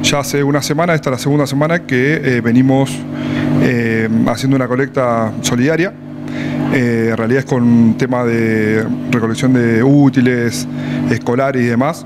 ya hace una semana, esta es la segunda semana que venimos haciendo una colecta solidaria. En realidad es con un tema de recolección de útiles, escolares y demás.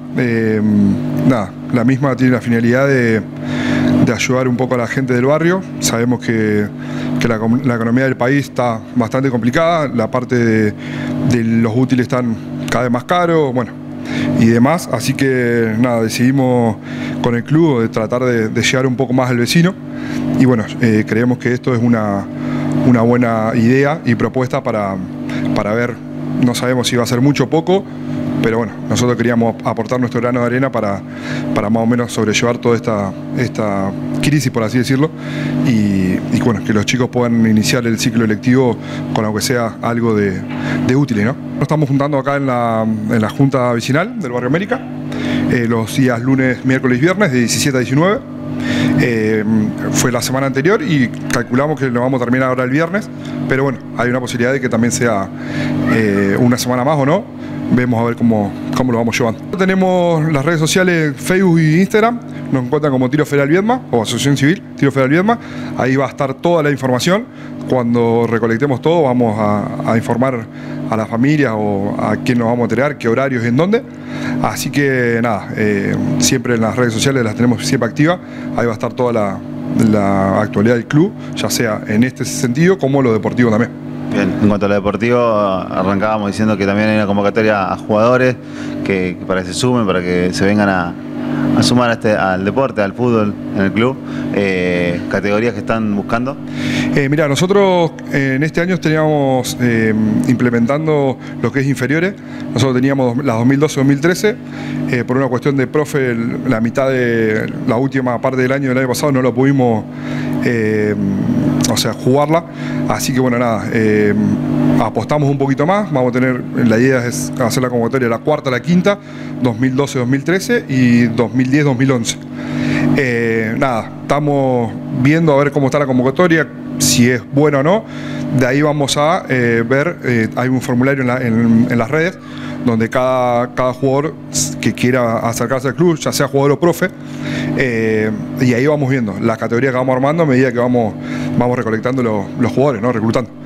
La misma tiene la finalidad de ayudar un poco a la gente del barrio. Sabemos que la economía del país está bastante complicada, la parte de los útiles están cada vez más caros, bueno, y demás, así que nada, decidimos con el club de tratar de llegar un poco más al vecino y bueno, creemos que esto es una buena idea y propuesta para ver, no sabemos si va a ser mucho o poco, pero bueno, nosotros queríamos aportar nuestro grano de arena para más o menos sobrellevar toda esta crisis, por así decirlo, y bueno, que los chicos puedan iniciar el ciclo lectivo con aunque sea algo de útil, ¿no? Nos estamos juntando acá en la Junta Vecinal del Barrio América, los días lunes, miércoles y viernes de 17 a 19. Fue la semana anterior y calculamos que lo vamos a terminar ahora el viernes, pero bueno, hay una posibilidad de que también sea una semana más o no. Vemos a ver cómo lo vamos llevando. Tenemos las redes sociales Facebook y Instagram, nos encuentran como Tiro Federal Viedma o Asociación Civil Tiro Federal Viedma. Ahí va a estar toda la información. Cuando recolectemos todo vamos a informar a la familia o a quién nos vamos a entregar, qué horarios y en dónde. Así que nada, siempre en las redes sociales las tenemos siempre activas. Ahí va a estar toda la actualidad del club, ya sea en este sentido como lo deportivo también. Bien, en cuanto a lo deportivo, arrancábamos diciendo que también hay una convocatoria a jugadores para que se sumen, para que se vengan a sumar al deporte, al fútbol en el club. Categorías que están buscando. Mira, nosotros en este año teníamos implementando lo que es inferiores. Nosotros teníamos las 2012-2013, por una cuestión de profe, la mitad de la última parte del año pasado no lo pudimos jugarla, así que bueno, nada, apostamos un poquito más, vamos a tener, la idea es hacer la convocatoria la cuarta, la quinta, 2012-2013 y 2010-2011. Nada, estamos viendo a ver cómo está la convocatoria, si es buena o no. De ahí vamos a ver, hay un formulario en las redes donde cada jugador que quiera acercarse al club, ya sea jugador o profe, y ahí vamos viendo las categorías que vamos armando a medida que vamos recolectando los jugadores, ¿no? Reclutando.